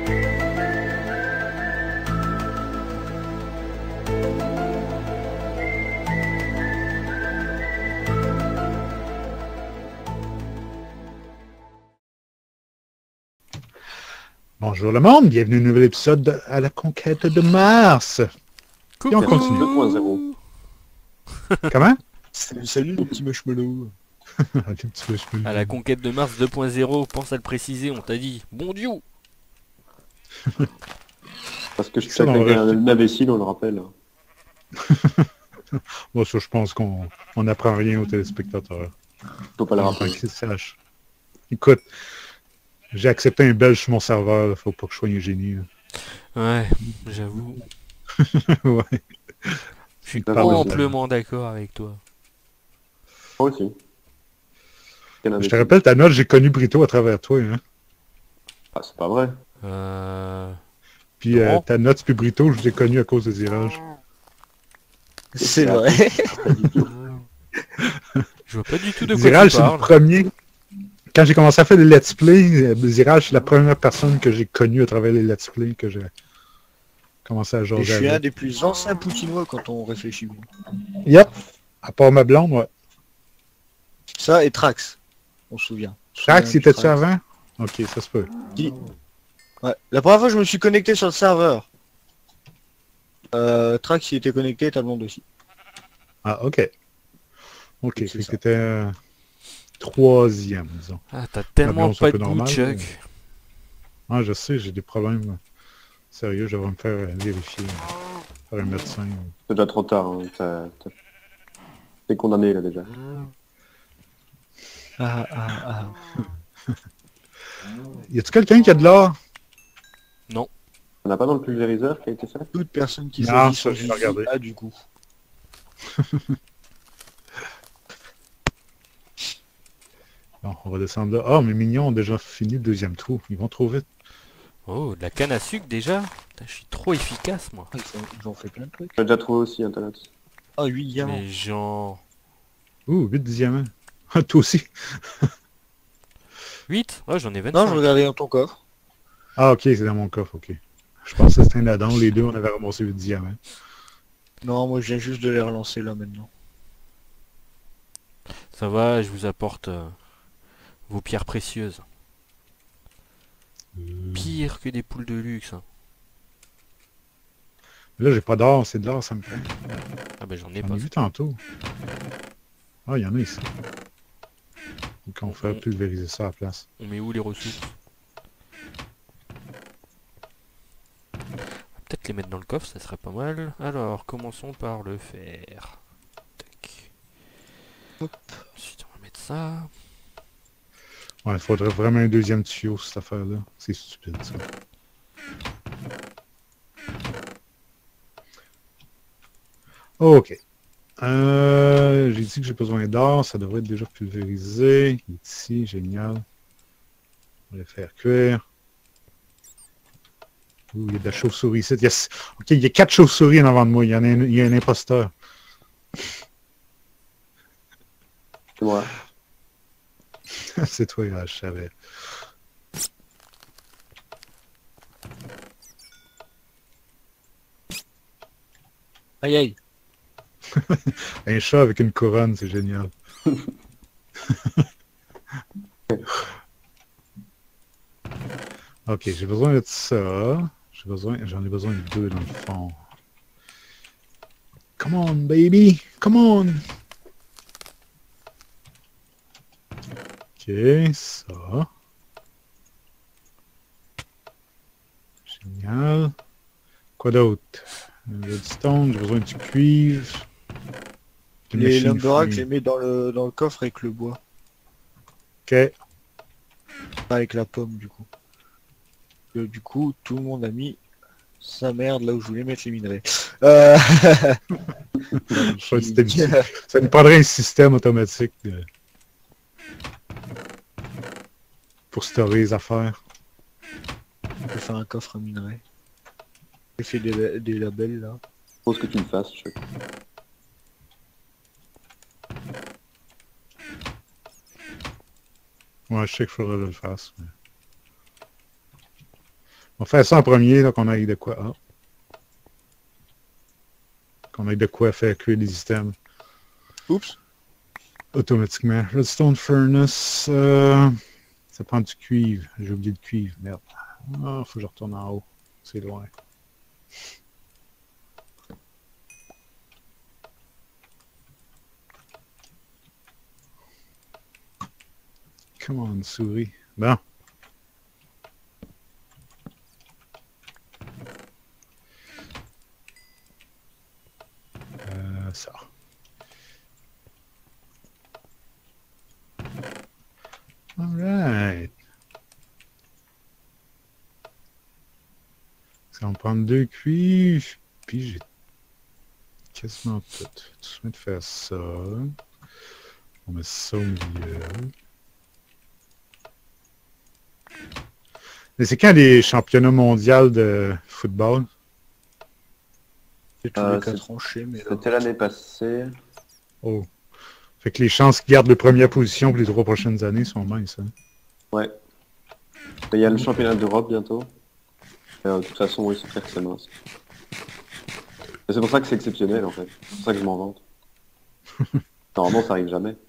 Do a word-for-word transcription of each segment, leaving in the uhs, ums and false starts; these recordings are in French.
Bonjour le monde, bienvenue à un nouvel épisode de À la conquête de Mars. Coucou. Et on continue. deux point zéro. Comment? Salut, salut les petits marshmallows. Un petit peu, je peux le À la dire. conquête de Mars deux point zéro, pense à le préciser, on t'a dit. Bon Dieu. Parce que je suis Ça, avec on un va- imbécile, on le rappelle. Moi, ça, je pense qu'on on n'apprend rien aux téléspectateurs. Faut pas le Enfin, rappeler. qu'ils sachent. Écoute, j'ai accepté un belge sur mon serveur, là. Faut pas que je sois un génie. là. Ouais, j'avoue. Ouais. Je suis D'accord, amplement d'accord avec toi. Moi aussi. Quel Je imbécile. te rappelle, ta note, j'ai connu Brito à travers toi. Hein? Ah, c'est pas vrai. Euh... Puis euh, Non. ta note, puis Brito, je l'ai connu à cause des irages. C'est vrai. Pas du tout. Je vois pas du tout de quoi Zirage, tu c'est le parles. premier. Quand j'ai commencé à faire des let's play, euh, Zirage, c'est la première personne que j'ai connue à travers les let's play que j'ai commencé à Et jaser je suis un avec. des plus anciens poutinois quand on réfléchit bien. Yep. À part ma blonde, ouais. Ça et Trax, on se souvient. On se Trax, souvient il du était-tu Trax. avant? Ok, ça se peut. Ouais. La première fois que je me suis connecté sur le serveur, euh, Trax il était connecté, t'as le monde aussi. Ah, ok. Ok, C'est fait que ça. t'étais euh, troisième, disons. Ah, t'as tellement blonde, c'est un pas peu de goût, normal, Chuck. Ah, je sais, j'ai des problèmes. euh, Sérieux, je devrais me faire euh, vérifier euh, par un médecin. C'est déjà trop tard. Hein. T'as- t'as- T'es condamné là déjà. Ah, ah, ah. Y a-tu quelqu'un qui a de l'or? On n'a pas dans le pulvériseur qui a été fait? Toute personne qui Non, choisit ça, son je vais gilet regarder. a du coup. Bon, on va descendre là. Ah, mes mignons ont déjà fini le deuxième trou. Ils vont trop vite. Oh, de la canne à sucre déjà. Putain, je suis trop efficace, moi. Ah, ils, ont, ils ont fait plein de trucs. J'ai déjà trouvé aussi Internet. Ah, huit diamants. Mais genre... Ouh, huit diamants. Ah, toi aussi. huit? Ouais, j'en ai vingt-cinq. Non, je regardais dans ton coffre. Ah, ok, c'est dans mon coffre, ok. Je pensais que c'était un addon. Les deux, on avait ramassé huit diamants. Non, moi je viens juste de les relancer là maintenant. Ça va, je vous apporte euh, vos pierres précieuses. Euh, Pire que des poules de luxe. hein. Là, j'ai pas d'or. C'est de l'or, ça me prend. Ah bah j'en ai J'en pas. ai vu tantôt. Ah, il y en a ici. Donc, on fait Mhm. pulvériser ça à la place. On met où les ressources? On va peut-être les mettre dans le coffre, ça serait pas mal. Alors, commençons par le fer. Tac. Ensuite, on va mettre ça. Ouais, il faudrait vraiment un deuxième tuyau, cette affaire-là. C'est stupide, ça. Ok. Euh, j'ai dit que j'ai besoin d'or, ça devrait être déjà pulvérisé. Il est ici, génial. On va le faire cuire. Ouh, il y a de la chauve-souris ici. Yes. Ok, il y a quatre chauves-souris en avant de moi. Il y en a un, il y a un imposteur. C'est moi. C'est toi, là, je savais. Aïe aïe. Un chat avec une couronne, c'est génial. Ok, j'ai besoin de ça. J'ai besoin, j'en ai besoin de deux dans le fond. Come on, baby! Come on! Ok, ça. Génial. Quoi d'autre? Le redstone, j'ai besoin du cuivre. D'une Les machine lumberjacks, je free. les mets dans le, dans le coffre avec le bois. Ok. Pas avec la pomme du coup. Euh, du coup, tout le monde a mis sa merde là où je voulais mettre les minerais. Euh... Je crois que c'était difficile. Ça nous prendrait un système automatique de... pour storer les affaires. Je vais faire un coffre à minerais. J'ai fait des, des labels là. Faut ce que tu le fasses. Je... Ouais, je sais qu'il faudrait que je le fasse. mais- On fait ça en premier, là, qu'on ait de quoi. Ah. Qu'on ait de quoi faire cuire les items Oups. automatiquement. Redstone Furnace. Euh, ça prend du cuivre. J'ai oublié de cuivre. Merde. Ah, faut que je retourne en haut. C'est loin. Come on, souris. Bon. Euh, ça. Alright. Ça va me prendre deux cuivres, puis j'ai quasiment tout. Je vais te faire ça. On met ça au milieu. Mais c'est quand les championnats mondiaux de football? C'est tous Euh, les quatre c'est- ans chez mais là. C'était l'année passée. Oh. Fait que les chances qu'ils gardent la première position pour les trois prochaines années sont minces. Hein? Ouais. Il y a le championnat d'Europe bientôt. Et, euh, de toute façon, oui, c'est clair que c'est mince. Et c'est pour ça que c'est exceptionnel, en fait. C'est pour ça que je m'en vante. Normalement, ça arrive jamais.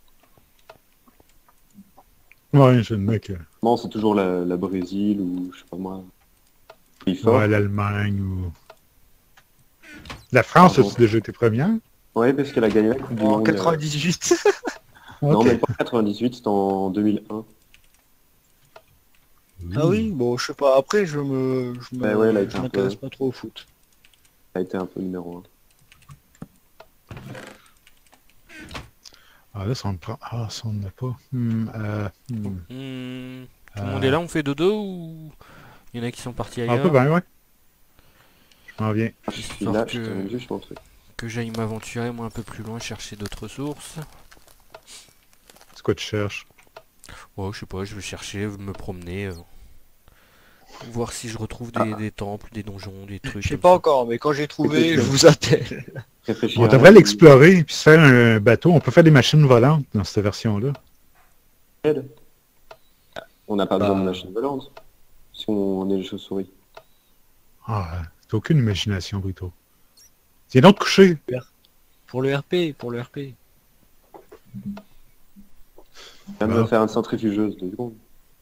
Ouais, je le mec. euh, Non, c'est toujours la, la Brésil ou je sais pas moi. Pays fort. Ouais, l'Allemagne ou... La France, Pardon. as-tu déjà été première? Ouais, parce qu'elle a gagné la Coupe du En Monde. euh, quatre-vingt-dix-huit. Non, Ok. mais pas en quatre-vingt-dix-huit, c'était en deux mille un. Ah oui, bon, je sais pas. Après, je me, je me, Ouais, ouais, elle a été je un m'intéresse peu- pas trop au foot. Elle a été un peu numéro un. Ah là, ça on me prend... Ah, ça on n'a pas. Hmm, euh, hmm, Hmm, tout le euh, monde est là, on fait dodo ou il y en a qui sont partis Ah, ailleurs? pas bien, ouais. Je m'en viens. Ah, je suis Histoire là, que- je termine juste mon truc. Que j'aille m'aventurer moi un peu plus loin, chercher d'autres sources. C'est quoi tu cherches? Ouais, je sais pas, je vais chercher, me promener. euh, voir si je retrouve des, Ah. des temples, des donjons, des trucs Je sais comme pas ça. encore, mais quand j'ai trouvé, je Écoute, vous appelle. Réfléchis On à- devrait l'explorer puis se faire un bateau. On peut faire des machines volantes dans cette version-là. On n'a pas besoin de Bah. machine volante. Si on est les chauves-souris. Ah, t'as aucune imagination, Brito. Viens donc te coucher. Pour le R P, pour le R P. On Ah. va faire une centrifugeuse, deux secondes.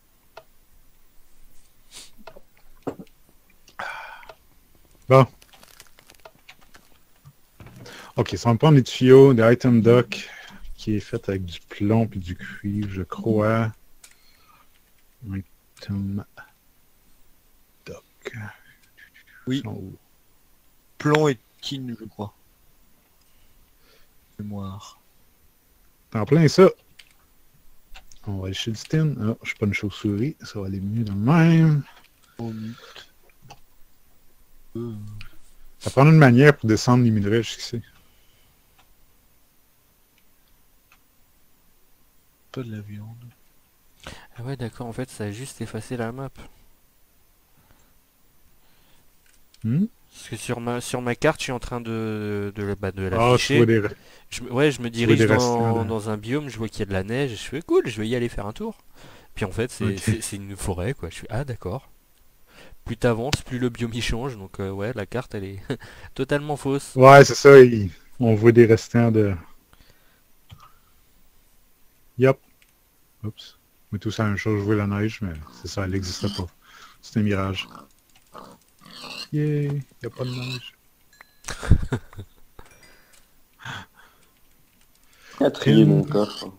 Bon. Ok, ça va me prendre des tuyaux, des item dock, qui est fait avec du plomb et du cuivre, je crois. Item dock. Oui. Ils sont où? Plomb et tin, je crois. Mémoire. En plein ça. On va aller chez le Stin. Ah, je suis pas une chauve-souris, ça va aller mieux dans le même. Oh, mute. Euh, Ça prend une manière pour descendre les minerais jusqu'ici. pas de la viande. Ah ouais, d'accord, en fait, ça a juste effacé la map. Hmm? Parce que sur ma, sur ma carte, je suis en train de, de, la- bah, de Ah, tu l'afficher. vois des... Je me- ouais, je me vois dirige des dans, restants, là. dans un biome, je vois qu'il y a de la neige, je fais cool, je vais y aller faire un tour. Puis en fait, c'est Ok. c'est- c'est une forêt, quoi. Je suis ah d'accord. Plus t'avances, plus le biome y change, donc euh, ouais, la carte elle est totalement fausse. Ouais, c'est ça, il- on voit des restants de... Yup. Oups. Mais tout ça la même chose, je vois la neige, mais c'est ça, elle n'existe pas. C'est un mirage. Yeah, y a pas de neige. Il a trié mon coffre.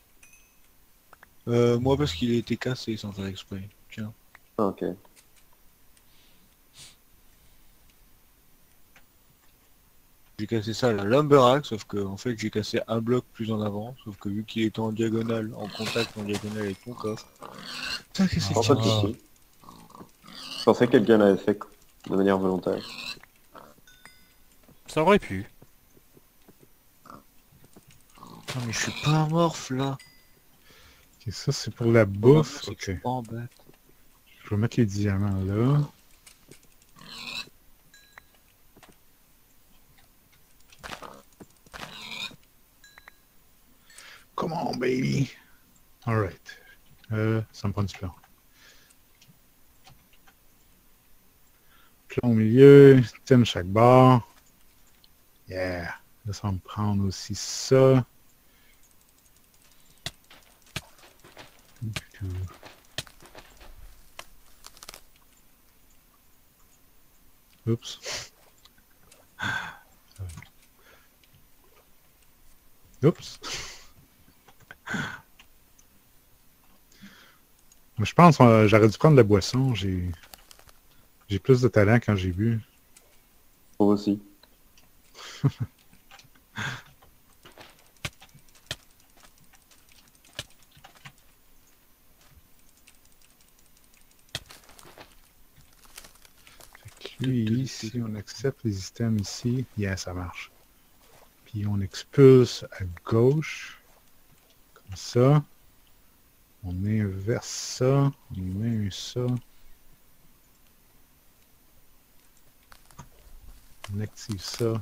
Euh, moi parce qu'il a été cassé sans faire exprès. Tiens. Ah, ok. J'ai cassé ça à la Lumberack, sauf que en fait j'ai cassé un bloc plus en avant, sauf que vu qu'il était en diagonale, en contact en diagonale avec mon coffre. Putain, qu'est-ce Sans que pas de c'est que soucis. Je pensais que quelqu'un l'avait fait de manière volontaire. Ça aurait pu. ça? Mais je suis pas amorphe là. Ok, ça c'est pour la bouffe. C'est que Ok. je suis pas en bête. Je vais mettre les diamants là. Come on, baby. Alright. Euh, ça me prend du plan. plomb au milieu, tin chaque barre. Yeah. Là, ça va me prendre aussi ça. Oups. Oups. Je pense que j'aurais dû prendre la boisson. J'ai j'ai plus de talent quand j'ai bu. Moi aussi. Lui, ici, on accepte les items ici. Yeah, ça marche. Puis on expulse à gauche. Comme ça. On inverse ça. On met un ça. On active ça.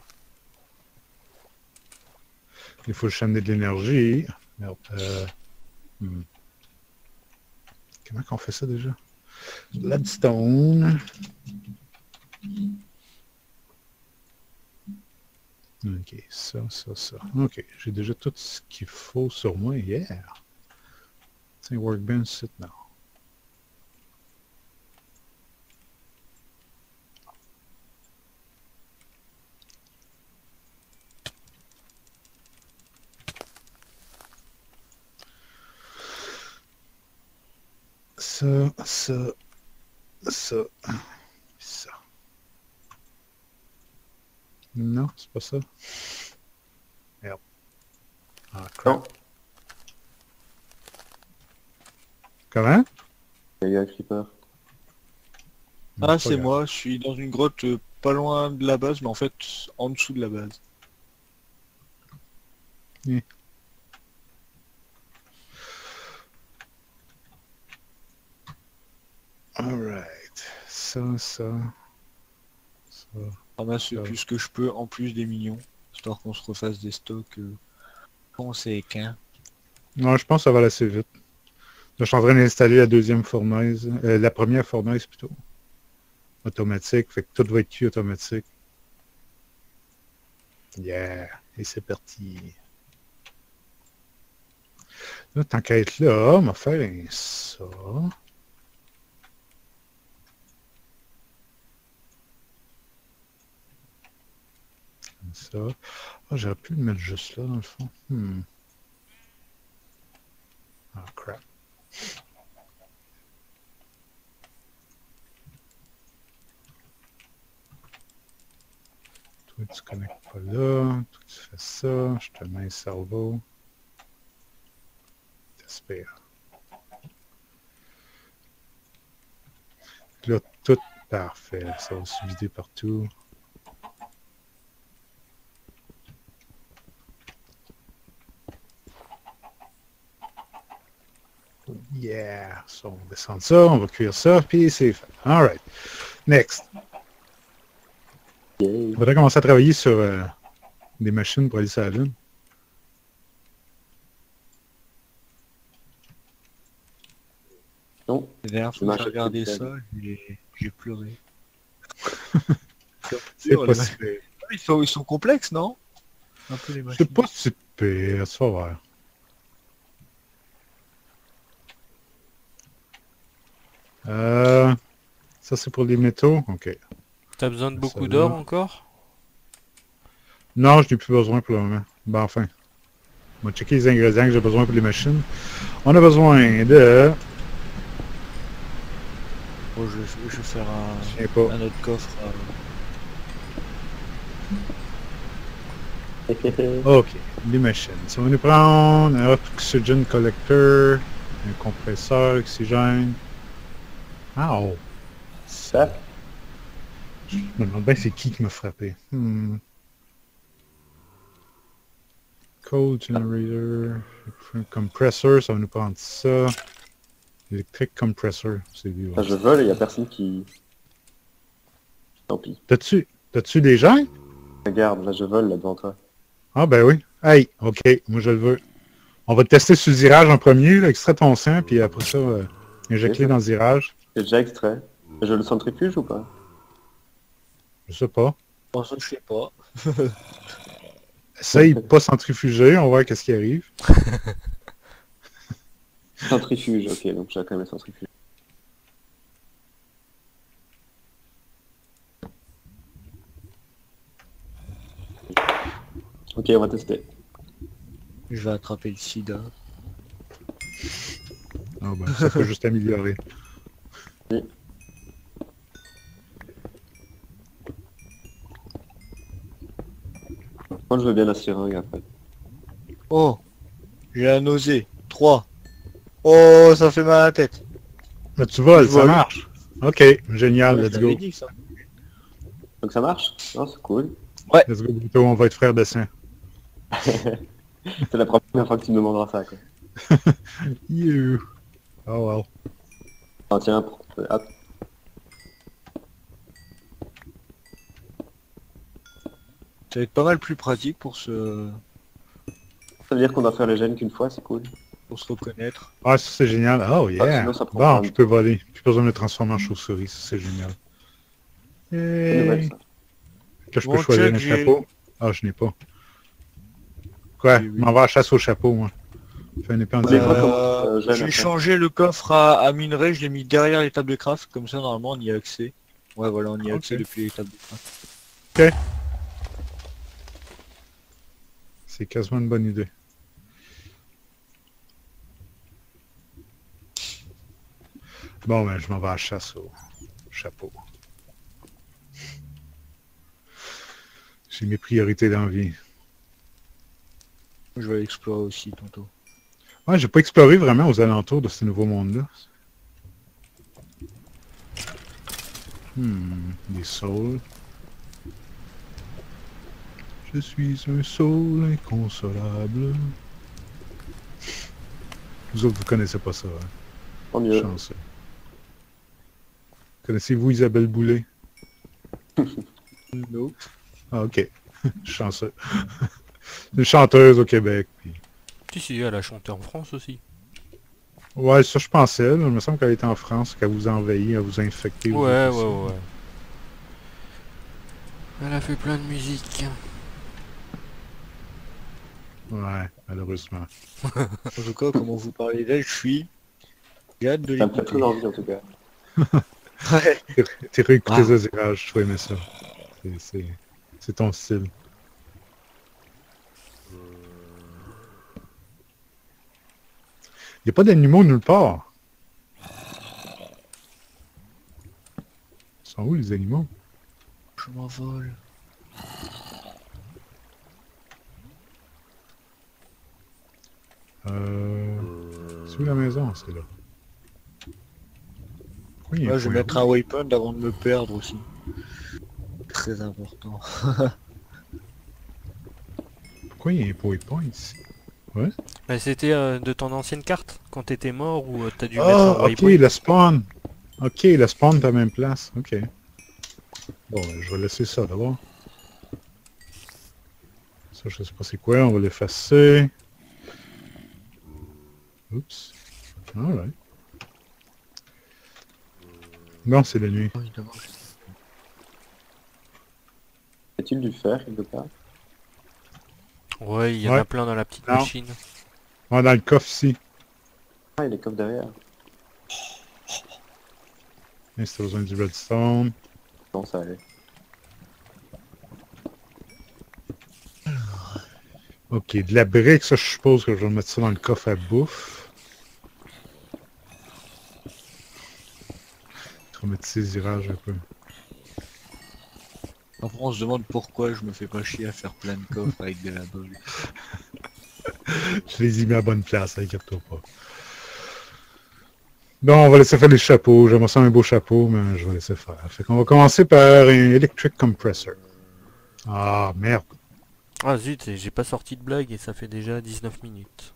Il faut que je amener de l'énergie. Merde. Euh, hmm. Comment qu'on fait ça déjà? Gladstone. Ok, ça, ça, ça. Ok, j'ai déjà tout ce qu'il faut sur moi. Yeah! Tiens, workbench, sit now. Ça, ça, ça, ça. Non, c'est pas ça. Merde. Ah, crap. Non. Comment? Il y a eu un creeper. Ah, c'est moi, je suis dans une grotte euh, pas loin de la base, mais en fait en dessous de la base. Yeah. Alright. Ça, ça. Ça. Ramasse le Ça. plus que je peux en plus des millions, histoire qu'on se refasse des stocks euh, conséquents. Non, je pense que ça va aller assez vite. Là, je suis en train d'installer la deuxième fournaise. Euh, la première fournaise plutôt. Automatique. Fait que tout va être cuit automatique. Yeah. Et c'est parti. Là, tant qu'à être là, on va faire un ça. Comme ça. Ah, j'aurais pu le mettre juste là, dans le fond. Hmm. Ah, crap. Toi, tu ne connectes pas là. Toi, tu fais ça. Je te mets un cerveau. T'espères. Là, tout parfait. Ça va se vider partout. Yeah! So, on descend ça, on va cuire ça, puis c'est fait. Alright. Next. Yeah. Il faudrait commencer à travailler sur euh, des machines pour aller sur la Lune. Non. La dernière Je fois que j'ai m'achète regardé quelque ça, j'ai j'ai pleuré. C'est Oh, pas les si machines. pire. Ils sont, ils sont complexes, non? Un peu les machines. C'est pas si pire, ça va voir. Euh, ça, c'est pour les métaux? OK. T'as besoin de Ça, beaucoup là. d'or encore? Non, je n'ai plus besoin pour le moment. Ben, enfin. On va checker les ingrédients que j'ai besoin pour les machines. On a besoin de... Bon, je, vais- je vais faire Je sais un, pas. un autre coffre. euh, OK. Les machines. Ça va nous prendre un oxygen collector, un compresseur oxygène. Ah, oh. Ça. Je me demande bien c'est qui qui m'a frappé. Hmm. Cold generator, un compressor, ça va nous prendre ça. Electric compressor, c'est lui. Ah, Ouais. je vole et il n'y a personne qui... Tant pis. T'as-tu, t'as-tu des gens? Regarde, là je vole là devant toi. Ah ben oui. Hey, ok, moi je le veux. On va te tester sur le virage en premier, là, extrait ton sang, puis après ça, euh, injecte-les ça. dans le virage. J'ai déjà extrait. Je le centrifuge ou pas? Je sais pas. Bon, ça, je sais pas. Essaye de pas centrifuger, on va voir qu'est-ce qui arrive. Centrifuge, ok, donc j'ai quand même un centrifuge. Ok, on va tester. Je vais attraper le sida. Ah ben, ça peut juste améliorer. Oui. Moi je veux bien la seringue après. Oh, j'ai la nausée. trois. Oh, ça fait mal à la tête. Mais tu voles, Je ça vole. marche. Ok, génial, Ouais, je let's l'avais go. dit, ça. Donc ça marche? Non, c'est cool. Let's go, Bruto, on va être frères de sang. C'est la première fois que tu me demanderas ça, quoi. You. Oh well. Ah, tiens, hop. Ça va être pas mal plus pratique pour se, Ça veut dire qu'on doit faire les gènes qu'une fois, c'est cool. pour se reconnaître. Ah, ça c'est génial. Oh yeah. sinon, ça prend Bon, plein de je peux voler. Plus besoin de me transformer en chauve-souris, ça c'est génial. C'est nouvelle, Yay. ça. Que je peux Bon, choisir check, un j'ai- chapeau. Ah, je n'ai pas. Quoi? Oui, oui. Je m'en vais à la chasse au chapeau, moi. Fais un épée en Mais quoi, diamant. comment, Euh, euh, gène j'ai après changé le coffre à, à minerai, je l'ai mis derrière les tables de craft, comme ça normalement on y a accès. Ouais voilà, on y a Ok. accès depuis les tables de craft. C'est quasiment une bonne idée. Bon, ben, je m'en vais à la chasse au chapeau. J'ai mes priorités dans la vie. Je vais aller explorer aussi tantôt. Ouais, j'ai pas exploré vraiment aux alentours de ce nouveau monde-là. Hmm, des saules. Je suis un saule inconsolable. Vous autres, vous connaissez pas ça, hein? Tant mieux. Chanceux. Connaissez-vous Isabelle Boulay? No. Ah, ok. Chanceux. Une chanteuse au Québec. Puis... Si, si, elle a chanté en France aussi. Ouais, ça je pensais. Là. Il me semble qu'elle était en France, qu'elle vous a envahi, elle vous a infecté. vous Ouais, autres ouais, aussi. ouais. Elle a fait plein de musique. Ouais, malheureusement. En tout cas, comment vous parlez d'elle, je suis... J'ai hâte de Ça me fait l'écouter. très envie, en tout cas. Ouais. T'es t'es réécouté Ah. Zazirage, tu vas aimer ça. C'est- C'est c'est ton style. Il n'y a pas d'animaux nulle part. Ils sont où les animaux? Je m'envole. Euh... C'est où la maison? C'est là. Pourquoi il y a un Là, je vais point mettre un rouge? waypoint avant de me perdre aussi. Très important. Pourquoi il y a un point point ici? Mais c'était euh, de ton ancienne carte, quand t'étais mort, ou euh, t'as dû mettre Ah, un ok, waypoint. le spawn. Ok, le spawn est à la même place. Ok. Bon, ben, je vais laisser ça d'abord. Ça, je sais pas c'est quoi. On va l'effacer. Oups. Alright. Bon, c'est la nuit. Évidemment. Y a-t-il du fer quelque part? Ouais, il y en Ouais. a plein dans la petite Non. machine. On va dans le coffre ici. Ah, il y a les coffres derrière. Et si t'as besoin du redstone. Non, ça allait. Ok, de la brique, ça je suppose que je vais mettre ça dans le coffre à bouffe. Traumatisirage un peu. Après, on se demande pourquoi je me fais pas chier à faire plein de coffres avec de la bol. Je les ai mis à bonne place, inquiète-toi pas. Bon, on va laisser faire les chapeaux. J'aimerais ça un beau chapeau, mais je vais laisser faire. Fait qu'on va commencer par un electric compressor. Ah, merde. Ah zut, j'ai pas sorti de blague et ça fait déjà dix-neuf minutes.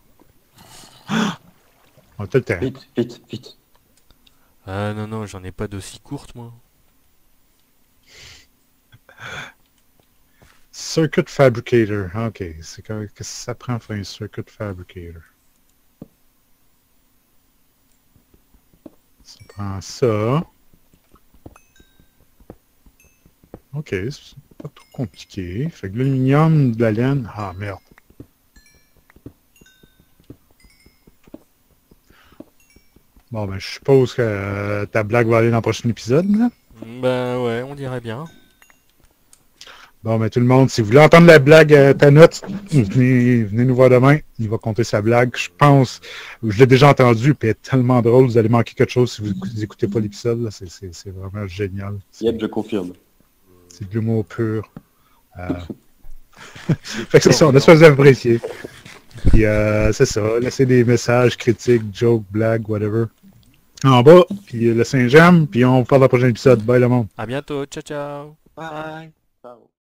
On a tout le temps. Vite, vite, vite. Ah non, non, j'en ai pas d'aussi courte, moi. Circuit fabricator. Ok, c'est quand- qu'est-ce que ça prend faire un circuit fabricator? Ça prend ça. Ok. Ok, c'est pas trop compliqué. Fait que l'aluminium, de la laine... Ah, merde. Bon, ben, je suppose que euh, ta blague va aller dans le prochain épisode, là. Ben ouais, on dirait bien. Bon, ben, tout le monde, si vous voulez entendre la blague à ta note, venez, venez nous voir demain. Il va compter sa blague. Je pense, je l'ai déjà entendu, puis elle est tellement drôle, vous allez manquer quelque chose si vous n'écoutez pas l'épisode, là. C'est, c'est, c'est vraiment génial. C'est, Yep, je confirme. c'est de l'humour pur. Euh... fait que c'est ça, on espère que vous avez apprécié. Puis, euh, c'est ça, laissez des messages, critiques, jokes, blagues, whatever. En bas, puis le Saint-Jean, puis on vous parle dans le prochain épisode. Bye le monde. À bientôt, ciao ciao. Bye. Ciao.